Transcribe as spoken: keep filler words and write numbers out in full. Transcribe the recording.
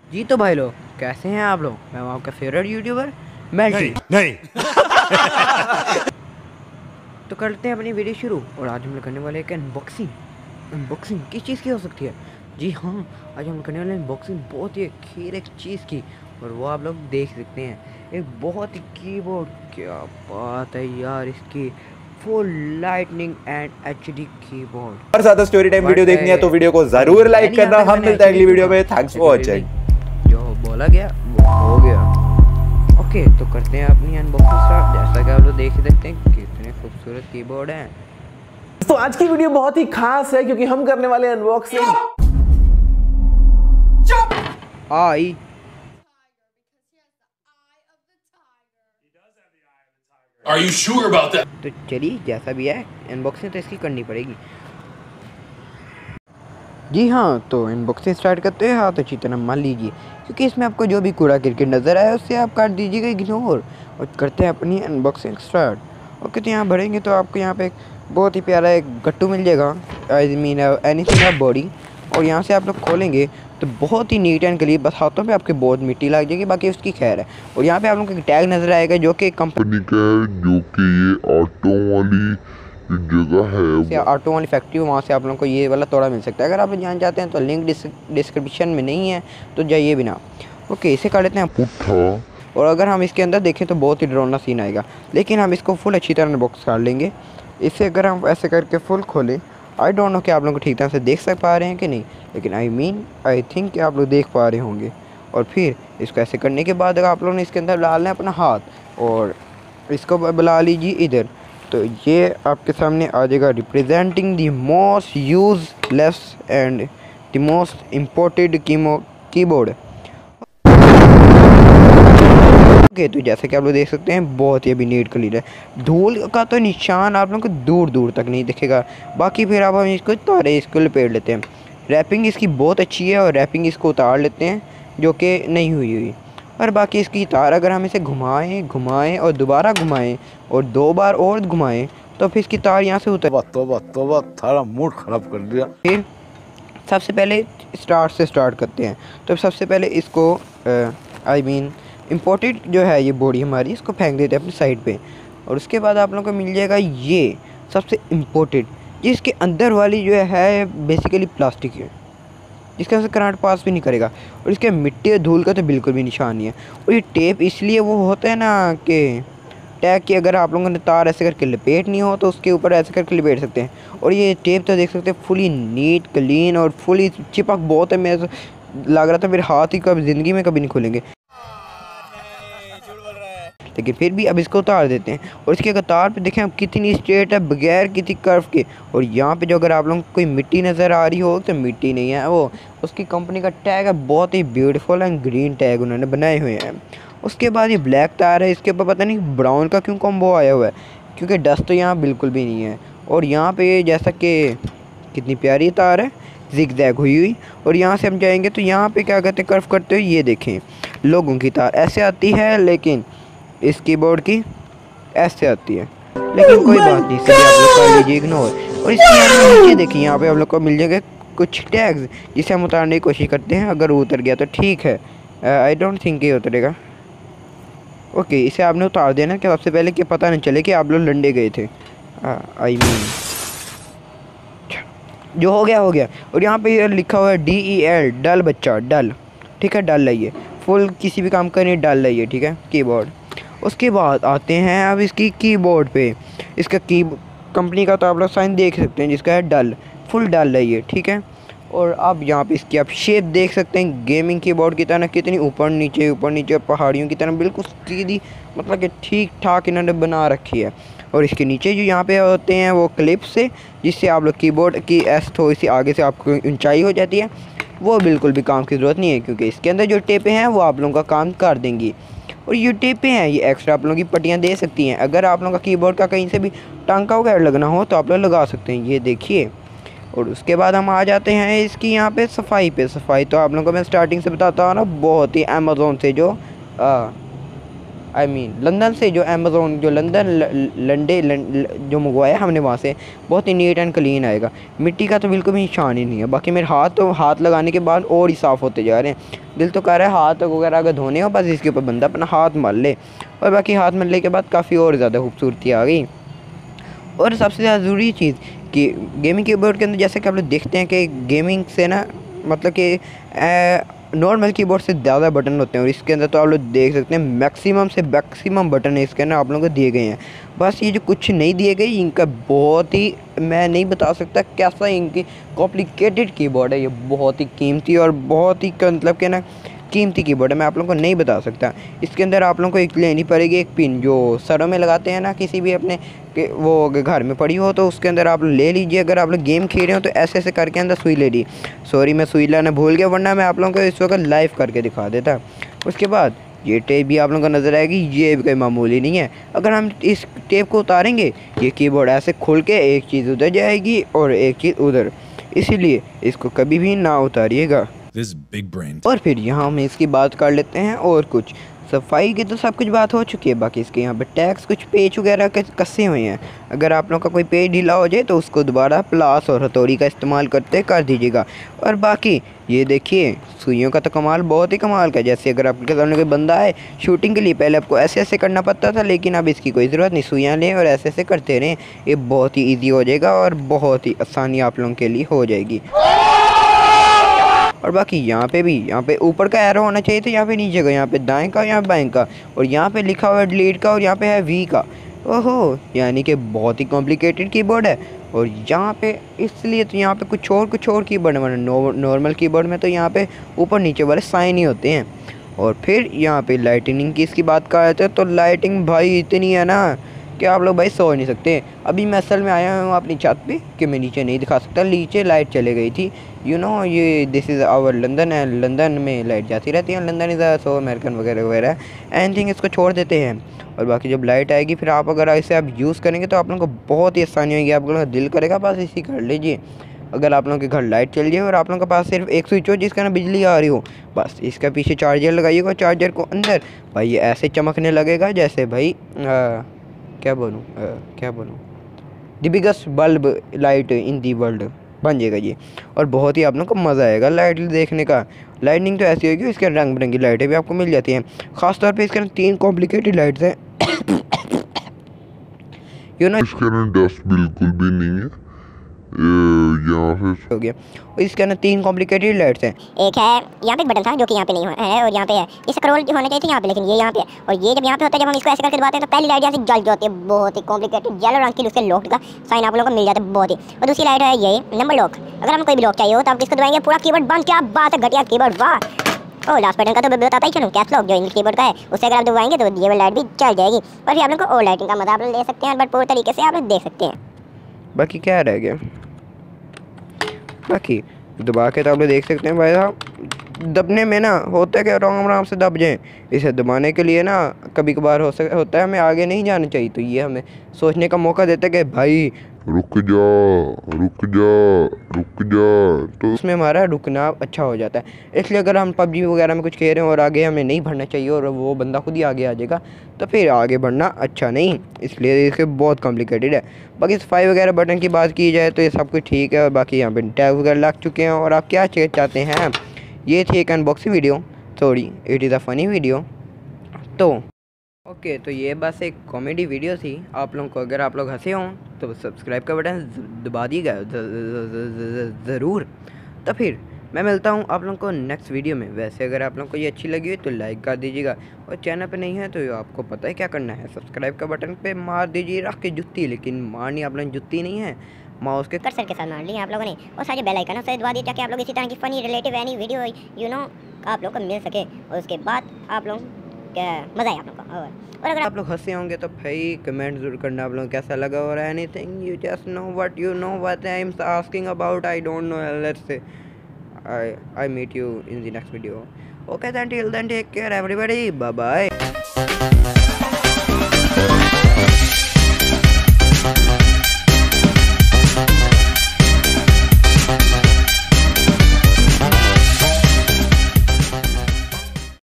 जी तो भाई लोग कैसे हैं आप लोग। मैं हूं आपका फेवरेट यूट्यूबर मेल्टी। नहीं, नहीं। तो करते हैं अपनी वीडियो शुरू। और आज हम लोग करने वाले एक अनबॉक्सिंग। अनबॉक्सिंग किस चीज़ की हो सकती है? जी हाँ, आज हम करने वाले अनबॉक्सिंग बहुत ही खीर एक चीज़ की, और वो आप लोग देख सकते हैं। एक बहुत ही कीबोर्ड, क्या बात है यार इसकी, full lightning and HD keyboard. और ज्यादा स्टोरी टाइम वीडियो देखनी है तो वीडियो को जरूर लाइक करना। हम मिलते हैं अगली वीडियो में। Thanks for watching. जो बोला गया वो हो गया। ओके, तो करते हैं अपनी अनबॉक्सिंग स्टार्ट। जैसा कि आप लोग देख ही सकते हैं कितने खूबसूरत कीबोर्ड हैं। तो आज की वीडियो बहुत ही खास है क्योंकि हम करने वाले unboxing I Are you sure about that? तो चलिए, जैसा भी है अनबॉक्सिंग तो इसकी करनी पड़ेगी। जी हाँ, तो अनबॉक्सिंग स्टार्ट करते हैं। हाथ अच्छी तरह मान लीजिए क्योंकि इसमें आपको जो भी कूड़ा क्रिकेट नज़र आया उससे आप काट दीजिएगा इग्नोर, और करते हैं अपनी अनबॉक्सिंग स्टार्ट। ओके, तो यहाँ भरेंगे तो आपको यहाँ पे एक बहुत ही प्यारा एक गट्टू मिल जाएगा, I mean anything of body. और यहाँ से आप लोग खोलेंगे तो बहुत ही नीट एंड क्लीन, बस हाथों पे आपके बहुत मिट्टी लग जाएगी, बाकी उसकी खैर है। और यहाँ पे आप लोगों को एक टैग नज़र आएगा जो कि कंपनी का है, जो कि ये ऑटो वाली जगह है, ऑटो वाली फैक्ट्री, वहाँ से आप लोगों को ये वाला तोड़ा मिल सकता है। अगर आप जान चाहते हैं तो लिंक डिस्क्रिप्शन में नहीं है तो जाइए बिना। ओके, इसे कर लेते हैं पुट्ठा। और अगर हम इसके अंदर देखें तो बहुत ही डरावना सीन आएगा, लेकिन हम इसको फुल अच्छी तरह बॉक्स कर लेंगे। इसे अगर हम ऐसे करके फुल खोलें, आई डोंट नो कि आप लोग को ठीक तरह से देख सक पा रहे हैं कि नहीं, लेकिन आई मीन आई थिंक कि आप लोग देख पा रहे होंगे। और फिर इसको ऐसे करने के बाद अगर आप लोगों ने इसके अंदर डालना है अपना हाथ और इसको बुला लीजिए इधर, तो ये आपके सामने आ जाएगा representing the most useless and the most imported कीमो कीबोर्ड। ओके, तो जैसे कि आप लोग देख सकते हैं बहुत ही अभी नीट क्लीन है, धूल का तो निशान आप लोगों को दूर दूर तक नहीं दिखेगा। बाकी फिर आप हम इसको तारे इसको लपेट लेते हैं। रैपिंग इसकी बहुत अच्छी है और रैपिंग इसको उतार लेते हैं जो कि नहीं हुई हुई। और बाकी इसकी तार अगर हम इसे घुमाएं घुमाएं और दोबारा घुमाएं और दो बार और घुमाएं तो फिर इसकी तार यहाँ से उतर। तोबा तोबा थारा मूड खराब कर दिया। फिर सबसे पहले स्टार्ट से स्टार्ट करते हैं। तो सबसे पहले इसको आई मीन इम्पोर्टेड जो है ये बॉडी हमारी, इसको फेंक देते हैं अपनी साइड पे। और उसके बाद आप लोगों को मिल जाएगा ये सबसे इम्पोर्टेड, जिसके अंदर वाली जो है बेसिकली प्लास्टिक है, जिसके अंदर करंट पास भी नहीं करेगा। और इसके मिट्टी और धूल का तो बिल्कुल भी निशान नहीं है। और ये टेप इसलिए वो होता है ना कि टैग की अगर आप लोगों ने तार ऐसे करके लपेटनी हो तो उसके ऊपर ऐसे करके लपेट सकते हैं। और ये टेप तो देख सकते हैं फुली नीट क्लीन और फुली चिपक बहुत है। मैं लग रहा था मेरे हाथ ही कभी ज़िंदगी में कभी नहीं खुलेंगे, लेकिन फिर भी अब इसको उतार देते हैं। और इसके अगर तार पे देखें कितनी स्ट्रेट है बगैर किसी कर्व के। और यहाँ पे जो अगर आप लोगों को कोई मिट्टी नज़र आ रही हो तो मिट्टी नहीं है, वो उसकी कंपनी का टैग है, बहुत ही ब्यूटीफुल एंड ग्रीन टैग उन्होंने बनाए हुए हैं। उसके बाद ये ब्लैक तार है, इसके ऊपर पता नहीं ब्राउन का क्यों कॉम्बो आया हुआ है, क्योंकि डस्ट तो यहाँ बिल्कुल भी नहीं है। और यहाँ पर जैसा कि कितनी प्यारी तार है जिग जैग हुई हुई। और यहाँ से हम जाएंगे तो यहाँ पर क्या कहते हैं कर्व करते हुए, ये देखें लोगों की तार ऐसे आती है, लेकिन इस कीबोर्ड की ऐसे आती है। लेकिन कोई बात नहीं, सभी आप लोग कर लीजिए इग्नोर। और इसके यहाँ नीचे देखिए, यहाँ पे आप लोग को मिल जाएगा कुछ टैग्स जिसे हम उतारने की कोशिश करते हैं। अगर वो उतर गया तो ठीक है, आई डोंट थिंक ये उतरेगा। ओके, इसे आपने उतार देना कि सबसे पहले कि पता नहीं चले कि आप लोग लंडे गए थे। आई मीन जो हो गया हो गया। और यहाँ पे ये लिखा हुआ है डी ई एल, डल बच्चा, डल, ठीक है, डल लाइए, फुल किसी भी काम करने डल लाइए, ठीक है, कीबोर्ड। उसके बाद आते हैं अब इसकी कीबोर्ड पे। इसका की कंपनी का तो आप लोग साइन देख सकते हैं जिसका है डल, फुल डल है ये, ठीक है। और अब यहाँ पे इसकी आप शेप देख सकते हैं गेमिंग कीबोर्ड की तरह, कितनी ऊपर नीचे ऊपर नीचे पहाड़ियों की तरह बिल्कुल सीधी, मतलब कि ठीक ठाक इन्होंने बना रखी है। और इसके नीचे जो यहाँ पे होते हैं वो क्लिप्स से, जिससे आप लोग कीबोर्ड की ऐसे थोड़ी सी आगे से आपको ऊंचाई हो जाती है। वो बिल्कुल भी काम की ज़रूरत नहीं है क्योंकि इसके अंदर जो टेपें हैं वो आप लोगों का काम कर देंगी। और ये टेपें हैं ये एक्स्ट्रा आप लोगों की पट्टियाँ दे सकती हैं। अगर आप लोगों का कीबोर्ड का कहीं से भी टांका वगैरह लगना हो तो आप लोग लगा सकते हैं, ये देखिए। और उसके बाद हम आ जाते हैं इसकी यहाँ पे सफाई पे। सफाई तो आप लोगों को मैं स्टार्टिंग से बताता हूँ ना, बहुत ही अमेज़ोन से जो आई मीन लंदन से, जो अमेज़ोन जो लंदन लंडे जो मंगवाया हमने वहाँ से, बहुत ही नीट एंड क्लीन आएगा। मिट्टी का तो बिल्कुल भी निशान ही नहीं है। बाकी मेरे हाथ तो हाथ लगाने के बाद और ही साफ़ होते जा रहे हैं। दिल तो कह रहा है हाथ वगैरह अगर धोने हो बस इसके ऊपर बंदा अपना हाथ मल ले, और बाकी हाथ मलने के बाद काफ़ी और ज़्यादा खूबसूरती आ गई। और सबसे ज़्यादा ज़रूरी चीज़ कि गेमिंग कीबोर्ड के अंदर जैसे कि आप लोग देखते हैं कि गेमिंग से ना मतलब कि नॉर्मल कीबोर्ड से ज़्यादा बटन होते हैं, और इसके अंदर तो आप लोग देख सकते हैं मैक्सिमम से मैक्सिमम बटन है इसके अंदर आप लोगों को दिए गए हैं। बस ये जो कुछ नहीं दिए गए इनका बहुत ही, मैं नहीं बता सकता कैसा इनकी कॉम्प्लिकेटेड कीबोर्ड है। ये बहुत ही कीमती और बहुत ही मतलब कि ना कीमती कीबोर्ड है, मैं आप लोगों को नहीं बता सकता। इसके अंदर आप लोगों को एक लेनी पड़ेगी एक पिन जो सरों में लगाते हैं ना, किसी भी अपने के वो घर में पड़ी हो तो उसके अंदर आप ले लीजिए। अगर आप लोग गेम खेल रहे हो तो ऐसे ऐसे करके अंदर सुई ले ली। सॉरी मैं सुई लाना भूल गया, वरना मैं आप लोगों को इस वक्त लाइव करके दिखा देता। उसके बाद ये टेप भी आप लोगों को नज़र आएगी, ये भी कोई मामूली नहीं है। अगर हम इस टेप को उतारेंगे ये कीबोर्ड ऐसे खुल के एक चीज़ उधर जाएगी और एक चीज़ उधर, इसीलिए इसको कभी भी ना उतारिएगा। और फिर यहाँ हम इसकी बात कर लेते हैं। और कुछ सफाई की तो सब कुछ बात हो चुकी है, बाकी इसके यहाँ पे टैक्स कुछ पेज वगैरह कसे हुए हैं। अगर आप लोगों का कोई पेज ढीला हो जाए तो उसको दोबारा प्लास और हथौड़ी का इस्तेमाल करते कर दीजिएगा। और बाकी ये देखिए सुइयों का तो कमाल बहुत ही कमाल का, जैसे अगर आपके सामने कोई बंदा है शूटिंग के लिए पहले आपको ऐसे ऐसे करना पड़ता था, लेकिन अब इसकी कोई ज़रूरत नहीं, सुइयाँ लें और ऐसे ऐसे करते रहें। ये बहुत ही ईजी हो जाएगा और बहुत ही आसानी आप लोगों के लिए हो जाएगी। और बाकी यहाँ पे भी, यहाँ पे ऊपर का एरो होना चाहिए था, यहाँ पे नीचे का, यहाँ पे दाएं का, यहाँ बाएं का, और यहाँ पे लिखा हुआ है डिलीट का, और यहाँ पे है वी का। ओहो, यानी कि बहुत ही कॉम्प्लिकेटेड कीबोर्ड है। और यहाँ पे इसलिए तो यहाँ पे कुछ और कुछ और कीबोर्ड है, नॉर्मल कीबोर्ड में तो यहाँ पे ऊपर नीचे वाले साइन ही होते हैं। और फिर यहाँ पे लाइटिंग की इसकी बात कर रहे थे, तो लाइटिंग भाई इतनी है ना कि आप लोग भाई सो नहीं सकते। अभी मैं असल में आया हूँ अपनी छत पे कि मैं नीचे नहीं दिखा सकता, नीचे लाइट चले गई थी। यू नो ये दिस इज़ आवर लंदन है, लंदन में लाइट जाती रहती है, London is a so American वगैरह वगैरह एनीथिंग, इसको छोड़ देते हैं। और बाकी जब लाइट आएगी फिर आप अगर इसे आप यूज़ करेंगे तो आप लोगों को बहुत ही आसानी होगी, आप लोगों का दिल करेगा बस इसी कर लीजिए। अगर आप लोगों के घर लाइट चल जाए और आप लोगों के पास सिर्फ एक स्विच हो जिसका ना बिजली आ रही हो, बस इसका पीछे चार्जर लगाइएगा, चार्जर को अंदर भाई ये ऐसे चमकने लगेगा जैसे भाई आ, क्या बोलूँ क्या बोलूँ the biggest bulb light in the world बन जाएगा ये। और बहुत ही आप लोगों को मज़ा आएगा लाइट देखने का। लाइटनिंग तो ऐसी होगी, इसके रंग बिरंगी लाइटें भी आपको मिल जाती हैं। ख़ासतौर पे इसके तीन कॉम्प्लिकेटेड लाइट्स हैं यू नो इसके अंदर डस्ट बिल्कुल भी नहीं है, यहाँ पे हो गया। और इसके अंदर तीन कॉम्प्लिकेटेड लाइट्स हैं। एक है यहाँ पे एक बटन था जो कि यहाँ पे नहीं है, और यहाँ पे है ये स्क्रॉल होना चाहिए था यहाँ पे, लेकिन ये यहाँ पे है। और ये जब यहाँ पे होता है, जब हम इसको ऐसे करके दबाते हैं तो पहली लाइट यहाँ से जल जाती है, बहुत ही कॉम्प्लिकेटेड येलो रंग की, उसके लॉक का साइन आप लोगों को मिल जाता है बहुत ही। और दूसरी लाइट है ये नंबर लॉक, अगर हमें कोई भी लॉक चाहिए हो तो आप इसको दबाएंगे पूरा कीबोर्ड बंद। क्या बात है, घटिया कीबोर्ड, वाह। और लास्ट बटन का तो बताता ही चलूँ, कैप्स लॉक जो इंग्लिश कीबोर्ड का है, उससे अगर आप दबाएंगे तो ये वाली लाइट भी चल जाएगी। और फिर आप लोग को और लाइटिंग का मजा आप लोग ले सकते हैं, बट पूरे तरीके से आप लोग देख सकते हैं। बाकी क्या रह गया, बाकी दबा के तो आप लोग देख सकते हैं भाई साहब। दबने में ना होता है कि आराम आराम से दब जाएं, इसे दबाने के लिए ना कभी कभार हो सक होता है हमें आगे नहीं जाना चाहिए, तो ये हमें सोचने का मौका देता है कि भाई रुक जा रुक जा रुक जा, तो उसमें हमारा रुकना अच्छा हो जाता है। इसलिए अगर हम पबजी वगैरह में कुछ कह रहे हैं और आगे हमें नहीं बढ़ना चाहिए और वो बंदा खुद ही आगे आ जाएगा तो फिर आगे बढ़ना अच्छा नहीं, इसलिए इसके बहुत कॉम्प्लिकेटेड है। बाकी सफाई वगैरह बटन की बात की जाए तो ये सब कुछ ठीक है, और बाकी यहाँ पे टैग वगैरह लग चुके हैं। और आप क्या चाहते हैं, ये थी एक unboxing video, sorry it is a funny video. तो ओके okay, तो ये बस एक कॉमेडी वीडियो थी। आप लोगों को अगर आप लोग हंसे हों तो सब्सक्राइब का बटन दबा दिएगा ज़रूर। तो फिर मैं मिलता हूँ आप लोगों को नेक्स्ट वीडियो में। वैसे अगर आप लोगों को ये अच्छी लगी हो तो लाइक कर दीजिएगा, और चैनल पे नहीं है तो आपको पता है क्या करना है, सब्सक्राइब का बटन पे मार दीजिए रख के जुत्ती, लेकिन मारनी आप लोग जुत्ती नहीं है, माउस के कर्सर के साथ मार ली आप लोगों ने। और सारे बेल आइकन से दबा दिए ताकि आप लोग इसी तरह की funny relative any video you know आप लोग को मिल सके, और उसके बाद आप लोग मज़ा आए आप लोग को। और और अगर आप लोग हंसे होंगे तो भाई कमेंट जरूर करना आप लोग कैसा लगा, और anything you just know what you know what I am asking about, I don't know, let's say I I meet you in the next video. Okay then, till then, take care everybody, bye bye.